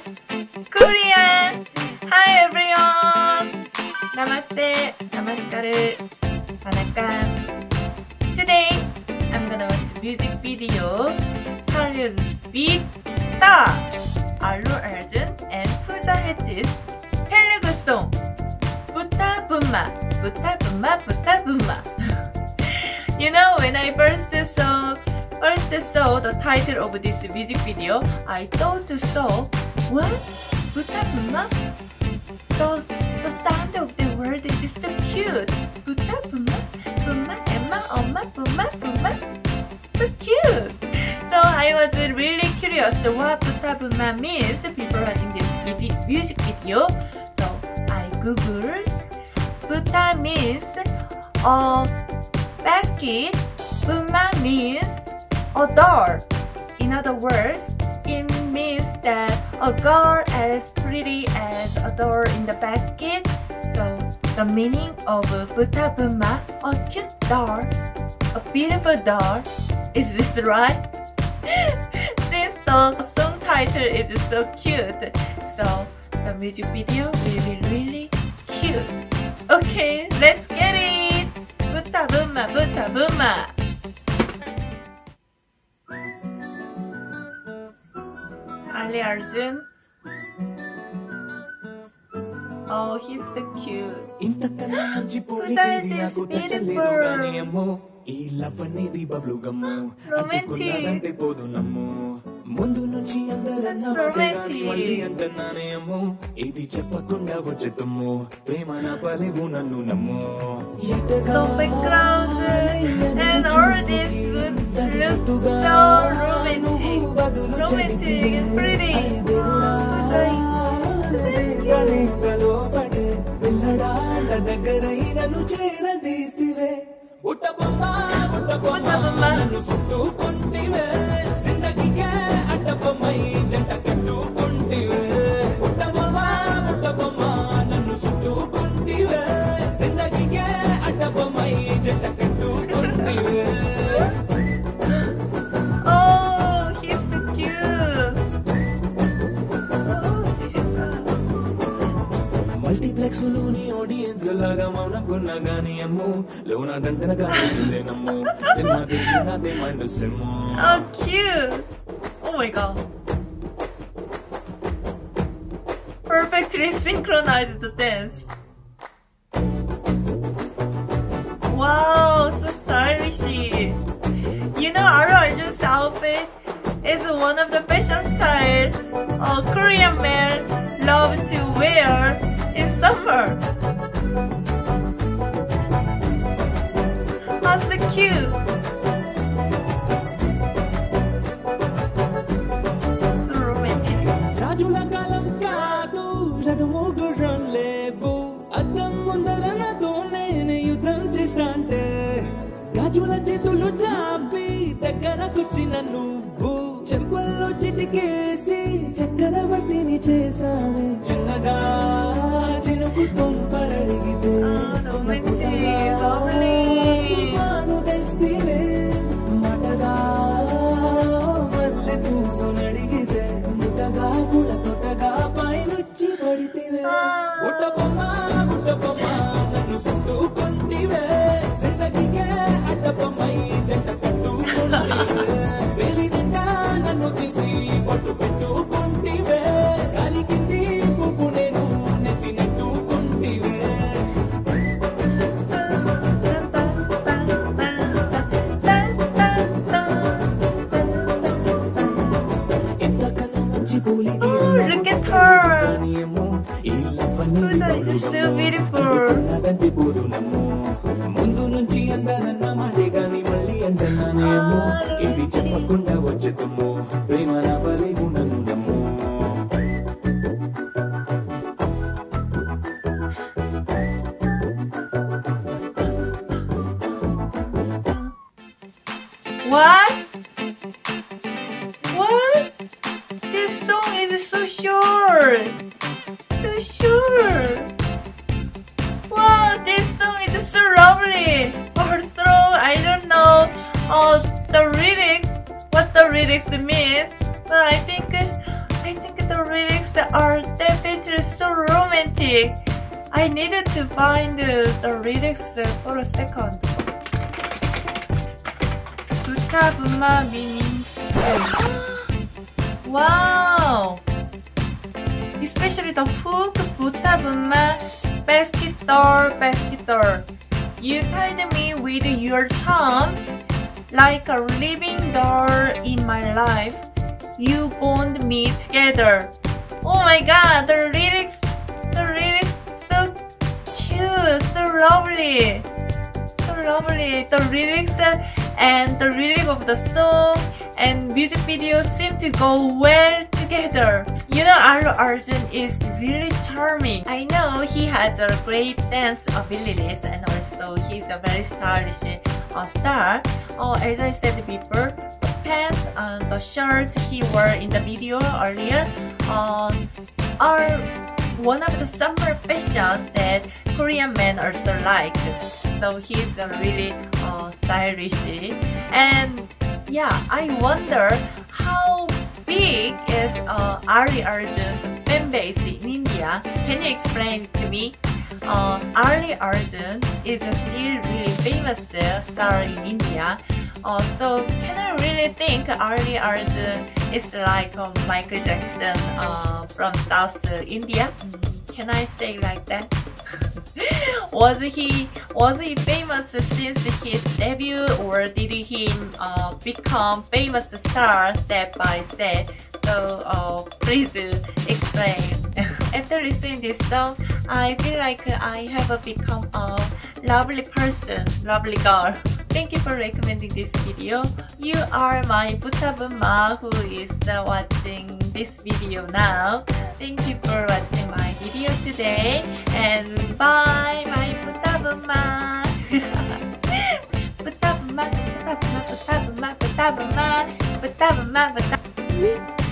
Yes, Korean. Hi everyone. Namaste, namaskaru, vanakkam. Today, I'm gonna watch a music video. Hallyu's big star, Allu Arjun and Pooja Hegye's Telugu song, Butta Bumma, Butta Bumma, Butta Bumma. You know, when I first saw the title of this music video, I thought what? Butta Bumma? The sound of the word is so cute. Butta Bumma, Bumma, Emma, Oma, Bumma, Bumma. So cute. So I was really curious what Butta Bumma means before watching this music video. So I googled. Butta means a basket. Bumma means a doll. In other words, it means that a girl as pretty as a doll in the basket. So the meaning of Butta Bumma, a cute doll, a beautiful doll. Is this right? Since the song title is so cute, so the music video will be really cute. Okay, let's get it! Butta Bumma, Butta Bumma! Allu Arjun. Oh, he's so cute. Pooja is beautiful. Romantic. ముందు నుంచి అందరన్నా మళ్ళీ అంటున్నానేమో ఇది చెప్పకుండా వచ్చేతుమ్మో ప్రేమ నా పలేవు నన్ను నమ్మో The background and all this look so romantic and pretty. పిల్లడాంట దగ్గరై నన్ను చేరదీస్తివే బుట్టబొమ్మ నన్ను చుట్టుకుంటివే జిందగీకే అడ్డబొమ్మై జంట కట్టుకుంటివే బుట్టబొమ్మ నన్ను చుట్టుకుంటివే జిందగీకే అడ్డబొమ్మై జంట కట్టుకుంటివే Oh, he's so cute. Multiplex లోని ఆడియన్స్ లాగా మౌనకున్నా గానీ అమ్ము లోన గంటన గానీ నమ్ము నాదే mind sim Oh, cute. Oh my god. Perfectly synchronized the dance. Wow, so stylish. You know, Allu Arjun's outfit is one of the fashion styles Korean men love to wear in summer. Oh, so cute. So romantic. రాజుల కాలం కాదు రథము గుర్రం లేవు అద్దం ముందర నాతో నేను యుద్ధం చేసినంటే రాజుల చేతులు చాపి దగ్గరకొచ్చిన నువ్వు చెంపల్లో చిటికేసి చక్రవర్తిని చేసావే చిన్నగా చినుకు తుంపరడిగితే తుఫాను తెస్తివే మాటగా మల్లె పువ్వు నడిగితే ముద్దగా పుల తొట్టగా పైనుచ్చి పడితివే బుట్టబొమ్మ నన్ను చుట్టుకుంటివే జిందగీకే అడ్డబొమ్మై జంట కట్టుకుంటివే వేలి నిండా నన్ను తీసి పట్టు పెట్టుకుంటివే గాలి కింది పువ్వు నేను నెత్తి నెట్టుకుంటివే ఎంతకన్నా మంచి పూలి Look at her. Pooja is so beautiful. ముందు నుంచి అందరన్న మాటే గాని మళ్ళీ అంటున్నానేమో ఇది చెప్పకుండా వచ్చేతుమ్మో ప్రేమ నా పలేవు నన్ను నమ్మో What? What? This song is so short. So short. Wow, this song is so lovely. Although I don't know the lyrics, what the lyrics means, but I think the lyrics romantic. I needed to find the lyrics for a second. 부타분마 means wow. Especially the hook 부타분마 basket door. You tied me with your charm like a living doll in my life. You bond me together. Oh my god, the lyrics so cute, so lovely. The lyrics and the lyric of the song and music video seem to go well together. You know, Allu Arjun is really charming. I know he has a great dance abilities and also he's a very stylish star. As I said before, the pants and the shirts he wore in the video earlier are one of the summer fashions that Korean men also like. So he's really stylish. And yeah, I wonder how big is Ali Arjun's fan base in India. Can you explain it to me? Ali Arjun is still really famous star in India. So can I really think Ali Arjun is like Michael Jackson from South India? Can I say like that? Was he famous since his debut, or did he become famous star step by step? So please explain. After listening this song, I feel like I have become a lovely person, lovely girl. Thank you for recommending this video. You are my 부타분마 who is watching this video now. Thank you for watching my video today, and bye, my 부타분마. 부타분마.